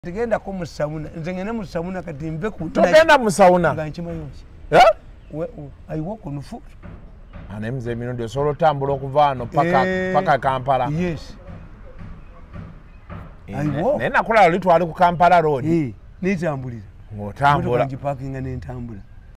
Tugenda ko musawuna nze ngene musawuna kati mbe ku tugenda musawuna nganchima yonse ayiwo kunufu anemze mino ndio solo tambula okuvano paka Kampala. Yes ayiwo nena kula litwali ku Kampala road nitambulira ngotambula njipakinga nentambula